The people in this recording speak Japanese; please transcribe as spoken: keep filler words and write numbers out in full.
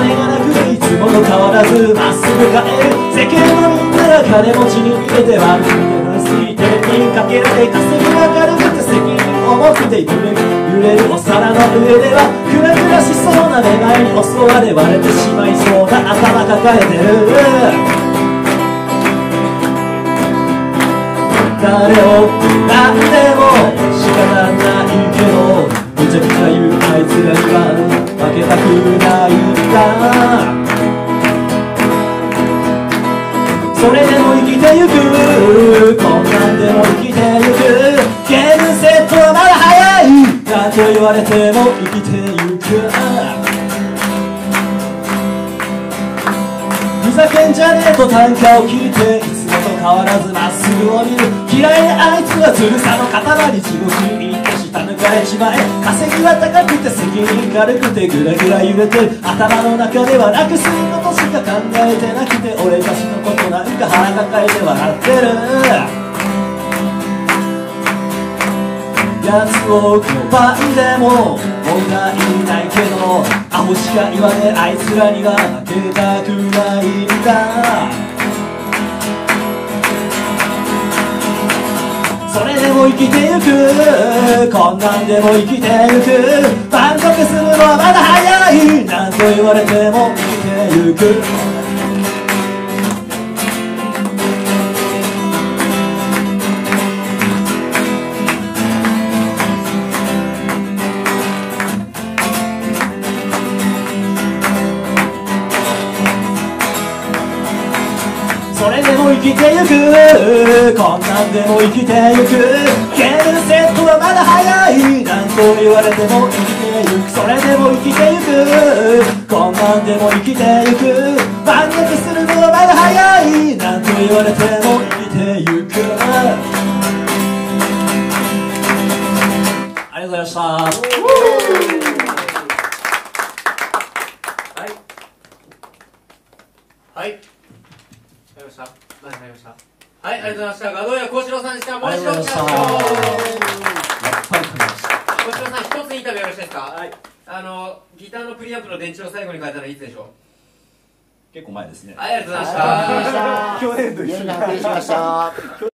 金がなくいつもと変わらずまっすぐ帰る。世間のみんなが金持ちに逃げて悪くて水天にかけられ稼ぎが軽くて責任重くて揺れる揺れるお皿の上ではクラクラしそうな願いに襲われ割れてしまいそうな頭抱えてる。誰を何でも仕方ないけどむちゃくちゃ言うあいつらには負けたくないんだ。それでも生きてゆくこんなんでも生きてゆくゲームセットはまだ早いなんと言われても生きてゆく。ふざけんじゃねえと短歌を聞いていつもと変わらずまっすぐを見る。嫌いなあいつはずるさの塊地獄に行って下抜かれちまえ。稼ぎは高くて責任軽くてグラグラ揺れてる。頭の中では楽することしか考えてなくて俺たちのことなんか腹抱えて笑ってる。やつを拒んでも問題ないけどアホしか言わねえあいつらには負けたくないんだ。それでも生きてゆくこんなんでも生きてゆく満足するのはまだ早いなんと言われても生きてゆく。それでも生きてゆくこんなんでも生きてゆくゲームセットはまだ早いなんと言われても生きてゆく。それでも生きてゆくこんなんでも生きてゆく満足するのはまだ早いなんと言われても生きてゆく。ありがとうございました。 はいはいありがとうございました。何入りました。はい、ありがとうございました。ガドヤ幸四郎さんでした。もう一度お願いします。幸四郎さん、一つインタビューよろしいですか。はい。あのギターのプリアンプの電池を最後に変えたのはいつでしょう。 結構前ですね。 はい、ありがとうございました。 去年と一緒に発見しました。